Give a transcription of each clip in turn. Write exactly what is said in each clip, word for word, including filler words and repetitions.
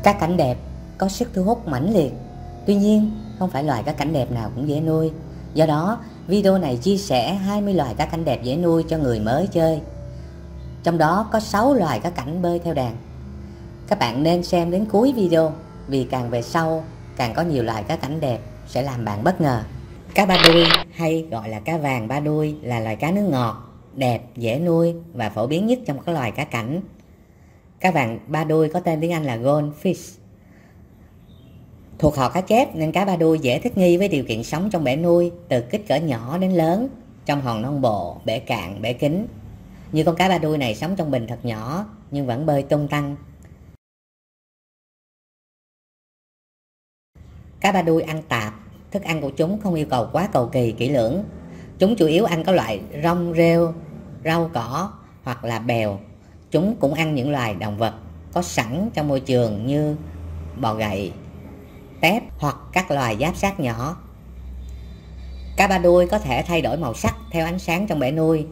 Cá cảnh đẹp có sức thu hút mãnh liệt. Tuy nhiên, không phải loài cá cảnh đẹp nào cũng dễ nuôi. Do đó, video này chia sẻ hai mươi loài cá cảnh đẹp dễ nuôi cho người mới chơi. Trong đó có sáu loài cá cảnh bơi theo đàn. Các bạn nên xem đến cuối video, vì càng về sau càng có nhiều loài cá cảnh đẹp sẽ làm bạn bất ngờ. Cá ba đuôi hay gọi là cá vàng ba đuôi là loài cá nước ngọt, đẹp, dễ nuôi và phổ biến nhất trong các loài cá cảnh. Cá vàng ba đuôi có tên tiếng Anh là goldfish. Thuộc họ cá chép nên cá ba đuôi dễ thích nghi với điều kiện sống trong bể nuôi từ kích cỡ nhỏ đến lớn, trong hòn non bộ, bể cạn, bể kín. Như con cá ba đuôi này sống trong bình thật nhỏ nhưng vẫn bơi tung tăng. Cá ba đuôi ăn tạp, thức ăn của chúng không yêu cầu quá cầu kỳ kỹ lưỡng. Chúng chủ yếu ăn các loại rong rêu, rau cỏ hoặc là bèo. Chúng cũng ăn những loài động vật có sẵn trong môi trường như bọ gậy, tép hoặc các loài giáp xác nhỏ. Cá ba đuôi có thể thay đổi màu sắc theo ánh sáng trong bể nuôi.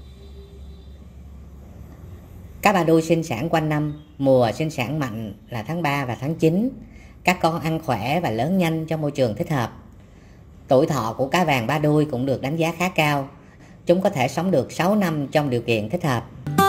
Cá ba đuôi sinh sản quanh năm, mùa sinh sản mạnh là tháng ba và tháng chín. Các con ăn khỏe và lớn nhanh trong môi trường thích hợp. Tuổi thọ của cá vàng ba đuôi cũng được đánh giá khá cao. Chúng có thể sống được sáu năm trong điều kiện thích hợp.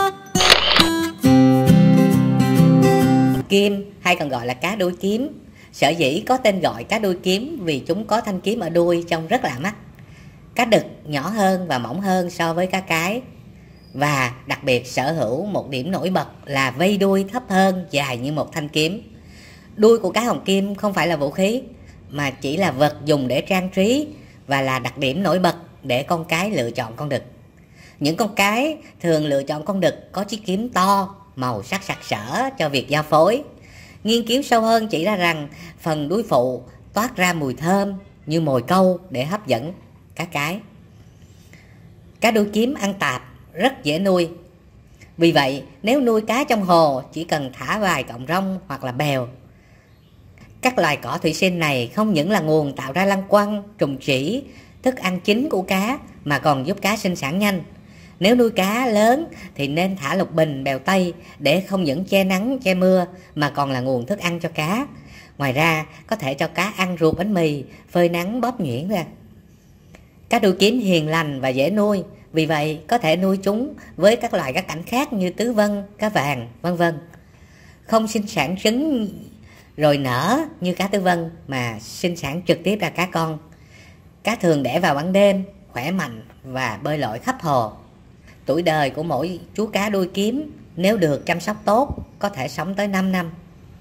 Kim hay còn gọi là cá đuôi kiếm. Sở dĩ có tên gọi cá đuôi kiếm vì chúng có thanh kiếm ở đuôi trông rất lạ mắt. Cá đực nhỏ hơn và mỏng hơn so với cá cái. Và đặc biệt sở hữu một điểm nổi bật là vây đuôi thấp hơn, dài như một thanh kiếm. Đuôi của cá hồng kim không phải là vũ khí, mà chỉ là vật dùng để trang trí và là đặc điểm nổi bật để con cái lựa chọn con đực. Những con cái thường lựa chọn con đực có chiếc kiếm to, màu sắc sặc sỡ cho việc giao phối. Nghiên cứu sâu hơn chỉ ra rằng phần đuôi phụ toát ra mùi thơm như mồi câu để hấp dẫn cá cái. Cá đuôi kiếm ăn tạp, rất dễ nuôi. Vì vậy, nếu nuôi cá trong hồ chỉ cần thả vài cọng rong hoặc là bèo. Các loài cỏ thủy sinh này không những là nguồn tạo ra lăng quăng, trùng chỉ, thức ăn chính của cá mà còn giúp cá sinh sản nhanh. Nếu nuôi cá lớn thì nên thả lục bình, bèo tây để không những che nắng, che mưa mà còn là nguồn thức ăn cho cá. Ngoài ra có thể cho cá ăn ruột bánh mì, phơi nắng bóp nhuyễn ra. Cá đuôi kiếm hiền lành và dễ nuôi, vì vậy có thể nuôi chúng với các loài cá cảnh khác như tứ vân, cá vàng, vân vân. Không sinh sản trứng rồi nở như cá tứ vân mà sinh sản trực tiếp ra cá con. Cá thường đẻ vào ban đêm, khỏe mạnh và bơi lội khắp hồ. Tuổi đời của mỗi chú cá đuôi kiếm nếu được chăm sóc tốt có thể sống tới năm năm.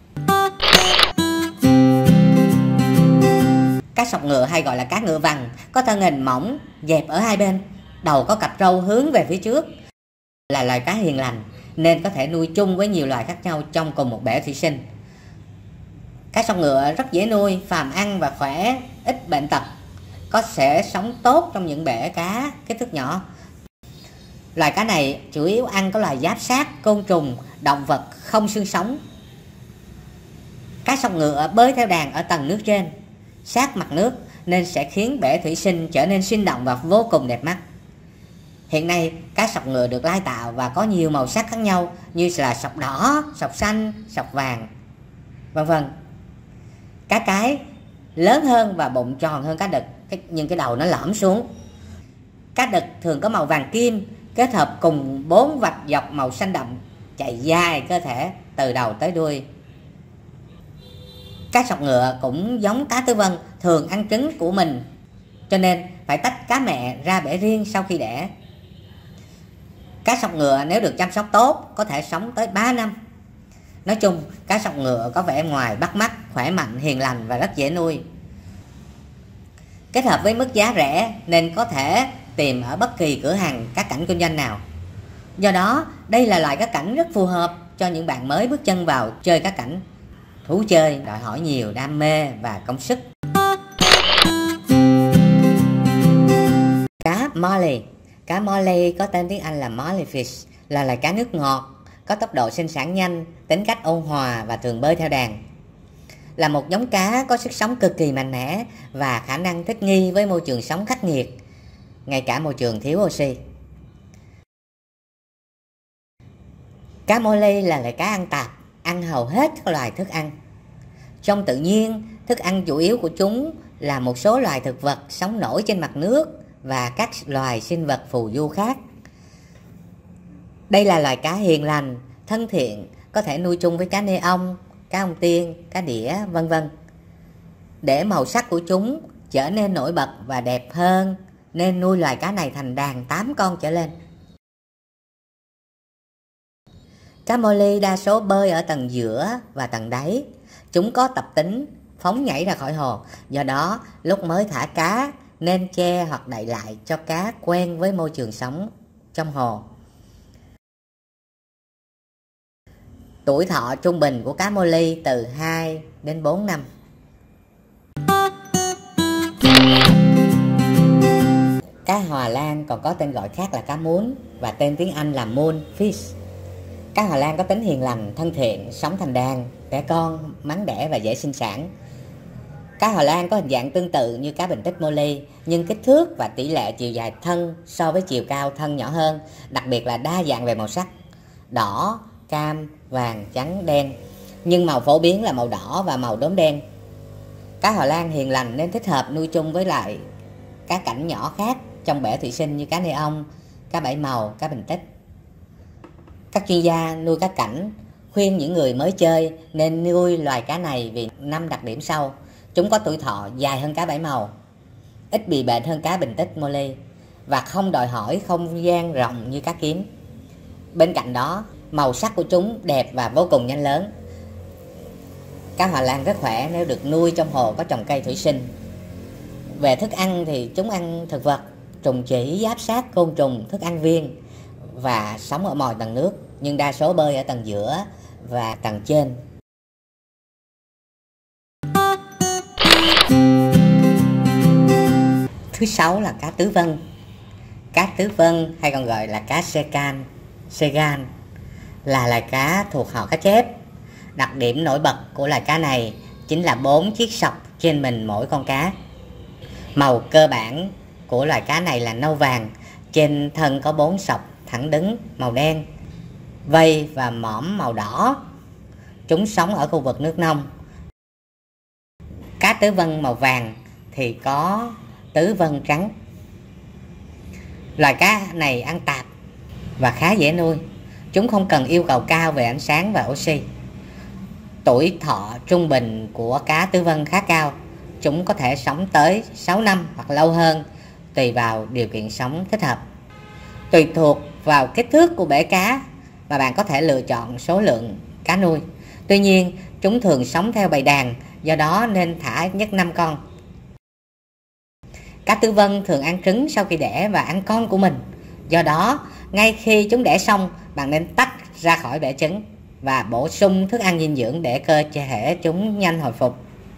Cá sọc ngựa hay gọi là cá ngựa vằn có thân hình mỏng, dẹp ở hai bên, đầu có cặp râu hướng về phía trước. Là loài cá hiền lành nên có thể nuôi chung với nhiều loài khác nhau trong cùng một bể thủy sinh. Cá sọc ngựa rất dễ nuôi, phàm ăn và khỏe, ít bệnh tật, có sẽ sống tốt trong những bể cá kích thước nhỏ. Loài cá này chủ yếu ăn các loài giáp xác, côn trùng, động vật không xương sống. Cá sọc ngựa bơi theo đàn ở tầng nước trên, sát mặt nước nên sẽ khiến bể thủy sinh trở nên sinh động và vô cùng đẹp mắt. Hiện nay cá sọc ngựa được lai tạo và có nhiều màu sắc khác nhau như là sọc đỏ, sọc xanh, sọc vàng, vân vân. Cá cái lớn hơn và bụng tròn hơn cá đực, nhưng cái đầu nó lõm xuống. Cá đực thường có màu vàng kim kết hợp cùng bốn vạch dọc màu xanh đậm chạy dài cơ thể từ đầu tới đuôi. Cá sọc ngựa cũng giống cá tứ vân, thường ăn trứng của mình, cho nên phải tách cá mẹ ra bể riêng sau khi đẻ. Cá sọc ngựa nếu được chăm sóc tốt có thể sống tới ba năm. Nói chung, cá sọc ngựa có vẻ ngoài bắt mắt, khỏe mạnh, hiền lành và rất dễ nuôi. Kết hợp với mức giá rẻ nên có thể tìm ở bất kỳ cửa hàng cá cảnh kinh doanh nào. Do đó, đây là loại cá cảnh rất phù hợp cho những bạn mới bước chân vào chơi cá cảnh. Thú chơi đòi hỏi nhiều đam mê và công sức. Cá Molly. Cá Molly có tên tiếng Anh là Mollyfish, là loài cá nước ngọt, có tốc độ sinh sản nhanh, tính cách ôn hòa và thường bơi theo đàn. Là một giống cá có sức sống cực kỳ mạnh mẽ và khả năng thích nghi với môi trường sống khắc nghiệt, ngay cả môi trường thiếu oxy. Cá Molly là loài cá ăn tạp, ăn hầu hết các loài thức ăn. Trong tự nhiên, thức ăn chủ yếu của chúng là một số loài thực vật sống nổi trên mặt nước và các loài sinh vật phù du khác. Đây là loài cá hiền lành, thân thiện, có thể nuôi chung với cá nê ong, cá ông tiên, cá đĩa, vân vân. Để màu sắc của chúng trở nên nổi bật và đẹp hơn, nên nuôi loài cá này thành đàn tám con trở lên. Cá Molly đa số bơi ở tầng giữa và tầng đáy. Chúng có tập tính phóng nhảy ra khỏi hồ, do đó lúc mới thả cá nên che hoặc đậy lại cho cá quen với môi trường sống trong hồ. Tuổi thọ trung bình của cá Molly từ hai đến bốn năm. Cá Hòa Lan còn có tên gọi khác là cá muốn và tên tiếng Anh là moonfish. Cá Hòa Lan có tính hiền lành, thân thiện, sống thành đàn, đẻ con, mắn đẻ và dễ sinh sản. Cá Hòa Lan có hình dạng tương tự như cá bình tích Molly, nhưng kích thước và tỷ lệ chiều dài thân so với chiều cao thân nhỏ hơn, đặc biệt là đa dạng về màu sắc: đỏ, cam, vàng, trắng, đen, nhưng màu phổ biến là màu đỏ và màu đốm đen. Cá Hòa Lan hiền lành nên thích hợp nuôi chung với lại cá cảnh nhỏ khác trong bể thủy sinh như cá nê ong, cá bảy màu, cá bình tích. Các chuyên gia nuôi cá cảnh khuyên những người mới chơi nên nuôi loài cá này vì năm đặc điểm sau: chúng có tuổi thọ dài hơn cá bảy màu, ít bị bệnh hơn cá bình tích Molly và không đòi hỏi không gian rộng như cá kiếm. Bên cạnh đó, màu sắc của chúng đẹp và vô cùng nhanh lớn. Cá Hòa Lan rất khỏe nếu được nuôi trong hồ có trồng cây thủy sinh. Về thức ăn thì chúng ăn thực vật, trùng chỉ, giáp sát, côn trùng, thức ăn viên và sống ở mọi tầng nước, nhưng đa số bơi ở tầng giữa và tầng trên. Thứ sáu là cá tứ vân. Cá tứ vân hay còn gọi là cá secan, segan là loài cá thuộc họ cá chép. Đặc điểm nổi bật của loài cá này chính là bốn chiếc sọc trên mình mỗi con cá. Màu cơ bản của loài cá này là nâu vàng, trên thân có bốn sọc thẳng đứng màu đen, vây và mõm màu đỏ. Chúng sống ở khu vực nước nông. Cá tứ vân màu vàng thì có tứ vân trắng. Loài cá này ăn tạp và khá dễ nuôi. Chúng không cần yêu cầu cao về ánh sáng và oxy. Tuổi thọ trung bình của cá tứ vân khá cao. Chúng có thể sống tới sáu năm hoặc lâu hơn, tùy vào điều kiện sống thích hợp. Tùy thuộc vào kích thước của bể cá mà bạn có thể lựa chọn số lượng cá nuôi. Tuy nhiên, chúng thường sống theo bầy đàn, do đó nên thả ít nhất năm con. Cá tứ vân thường ăn trứng sau khi đẻ và ăn con của mình. Do đó, ngay khi chúng đẻ xong, bạn nên tách ra khỏi bể trứng và bổ sung thức ăn dinh dưỡng để cơ thể chúng nhanh hồi phục.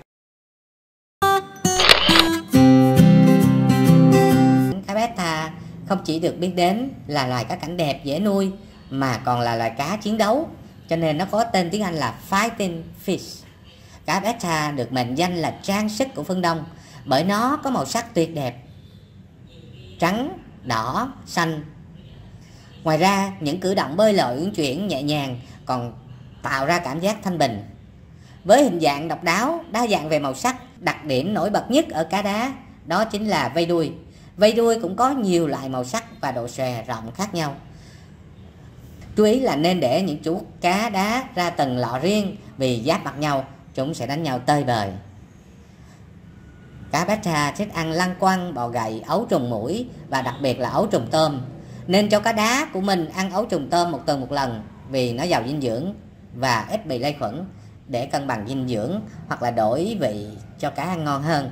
Cá beta không chỉ được biết đến là loài cá cảnh đẹp dễ nuôi mà còn là loài cá chiến đấu, cho nên nó có tên tiếng Anh là fighting fish. Cá beta được mệnh danh là trang sức của phương Đông bởi nó có màu sắc tuyệt đẹp: trắng, đỏ, xanh. Ngoài ra, những cử động bơi lội uyển chuyển nhẹ nhàng còn tạo ra cảm giác thanh bình. Với hình dạng độc đáo, đa dạng về màu sắc, đặc điểm nổi bật nhất ở cá đá đó chính là vây đuôi. Vây đuôi cũng có nhiều loại màu sắc và độ xòe rộng khác nhau. Chú ý là nên để những chú cá đá ra từng lọ riêng, vì giáp mặt nhau chúng sẽ đánh nhau tơi bời. Cá beta thích ăn lăng quăng, bọ gậy, ấu trùng muỗi và đặc biệt là ấu trùng tôm. Nên cho cá đá của mình ăn ấu trùng tôm một tuần một lần vì nó giàu dinh dưỡng và ít bị lây khuẩn, để cân bằng dinh dưỡng hoặc là đổi vị cho cá ăn ngon hơn.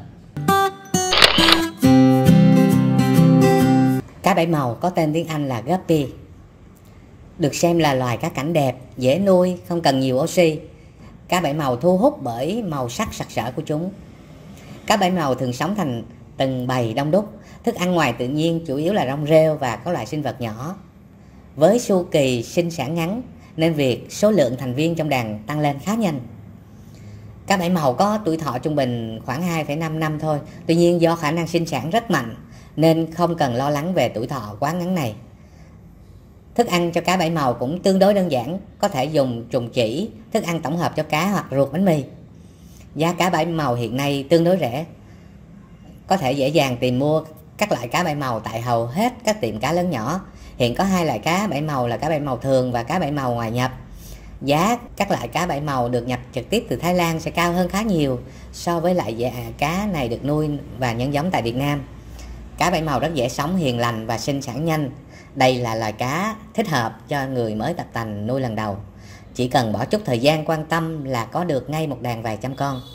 Cá bảy màu có tên tiếng Anh là guppy. Được xem là loài cá cảnh đẹp, dễ nuôi, không cần nhiều oxy. Cá bảy màu thu hút bởi màu sắc sặc sỡ của chúng. Cá bảy màu thường sống thành từng bầy đông đúc. Thức ăn ngoài tự nhiên chủ yếu là rong rêu và các loại sinh vật nhỏ. Với chu kỳ sinh sản ngắn nên việc số lượng thành viên trong đàn tăng lên khá nhanh. Cá bảy màu có tuổi thọ trung bình khoảng hai phẩy năm năm thôi. Tuy nhiên do khả năng sinh sản rất mạnh nên không cần lo lắng về tuổi thọ quá ngắn này. Thức ăn cho cá bảy màu cũng tương đối đơn giản, có thể dùng trùng chỉ, thức ăn tổng hợp cho cá hoặc ruột bánh mì. Giá cá bảy màu hiện nay tương đối rẻ, có thể dễ dàng tìm mua các loại cá bảy màu tại hầu hết các tiệm cá lớn nhỏ. Hiện có hai loại cá bảy màu là cá bảy màu thường và cá bảy màu ngoài nhập. Giá các loại cá bảy màu được nhập trực tiếp từ Thái Lan sẽ cao hơn khá nhiều so với loại giá cá này được nuôi và nhân giống tại Việt Nam. Cá bảy màu rất dễ sống, hiền lành và sinh sản nhanh. Đây là loài cá thích hợp cho người mới tập tành nuôi lần đầu. Chỉ cần bỏ chút thời gian quan tâm là có được ngay một đàn vài trăm con.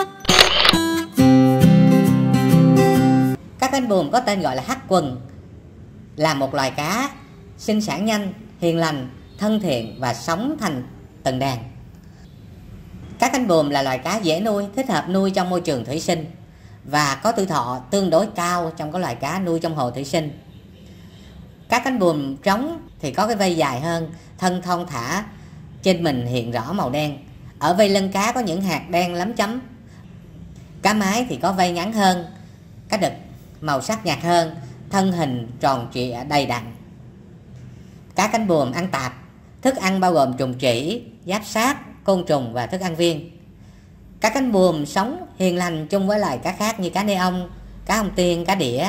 Cá cánh buồm có tên gọi là hắc quần, là một loài cá sinh sản nhanh, hiền lành, thân thiện và sống thành từng đàn. Cá cánh buồm là loài cá dễ nuôi, thích hợp nuôi trong môi trường thủy sinh và có tuổi thọ tương đối cao trong các loài cá nuôi trong hồ thủy sinh. Cá cánh buồm trống thì có cái vây dài hơn, thân thon thả, trên mình hiện rõ màu đen. Ở vây lưng cá có những hạt đen lấm chấm. Cá mái thì có vây ngắn hơn. Cá đực màu sắc nhạt hơn, thân hình tròn trịa đầy đặn. Cá cánh buồm ăn tạp, thức ăn bao gồm trùng trĩ, giáp xác, côn trùng và thức ăn viên. Cá cánh buồm sống hiền lành chung với loài cá khác như cá nê ông, cá hồng tiên, cá đĩa.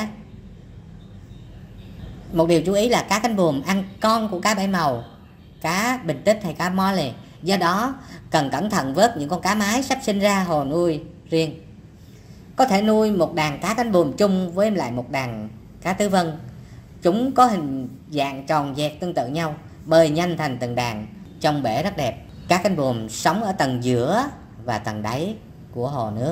Một điều chú ý là cá cánh buồm ăn con của cá bảy màu, cá bình tích hay cá mole. Do đó cần cẩn thận vớt những con cá mái sắp sinh ra hồ nuôi riêng. Có thể nuôi một đàn cá cánh buồm chung với lại một đàn cá tứ vân. Chúng có hình dạng tròn dẹt tương tự nhau, bơi nhanh thành từng đàn, trông bể rất đẹp. Cá cánh buồm sống ở tầng giữa và tầng đáy của hồ nước.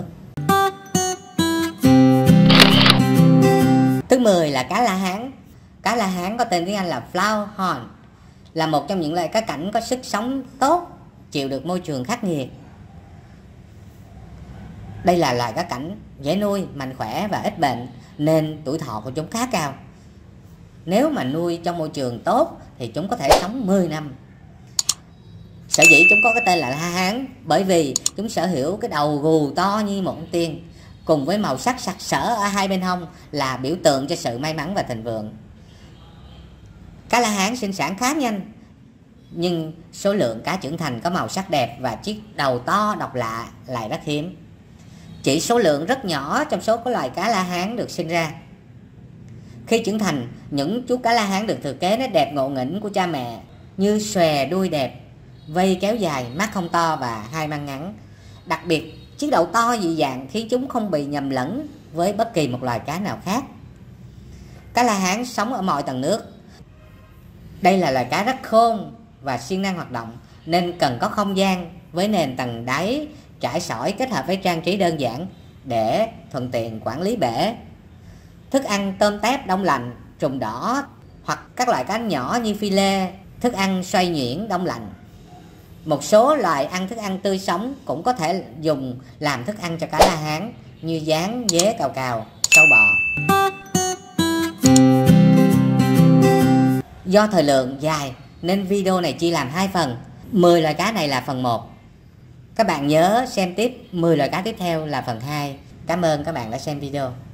Thứ mười là cá la hán. Cá la hán có tên tiếng Anh là Flowerhorn, là một trong những loài cá cảnh có sức sống tốt, chịu được môi trường khắc nghiệt. Đây là loài cá cảnh dễ nuôi, mạnh khỏe và ít bệnh, nên tuổi thọ của chúng khá cao. Nếu mà nuôi trong môi trường tốt thì chúng có thể sống mười năm. Sở dĩ chúng có cái tên là la hán bởi vì chúng sở hữu cái đầu gù to như một con tiên, cùng với màu sắc sặc sỡ ở hai bên hông là biểu tượng cho sự may mắn và thịnh vượng. Cá la hán sinh sản khá nhanh, nhưng số lượng cá trưởng thành có màu sắc đẹp và chiếc đầu to độc lạ lại rất hiếm. Chỉ số lượng rất nhỏ trong số các loài cá la hán được sinh ra. Khi trưởng thành, những chú cá la hán được thừa kế nét đẹp ngộ nghĩnh của cha mẹ như xòe đuôi đẹp, vây kéo dài, mắt không to và hai mang ngắn. Đặc biệt, chiếc đầu to dị dạng khiến chúng không bị nhầm lẫn với bất kỳ một loài cá nào khác. Cá la hán sống ở mọi tầng nước. Đây là loài cá rất khôn và siêng năng hoạt động, nên cần có không gian với nền tầng đáy trải sỏi kết hợp với trang trí đơn giản để thuận tiện quản lý bể. Thức ăn tôm tép đông lạnh, trùng đỏ hoặc các loại cá nhỏ như phi lê, thức ăn xoay nhuyễn đông lạnh. Một số loài ăn thức ăn tươi sống cũng có thể dùng làm thức ăn cho cá la hán như gián, dế cào cào, sâu bọ. Do thời lượng dài nên video này chia làm hai phần. mười loài cá này là phần một. Các bạn nhớ xem tiếp mười loài cá tiếp theo là phần hai. Cảm ơn các bạn đã xem video.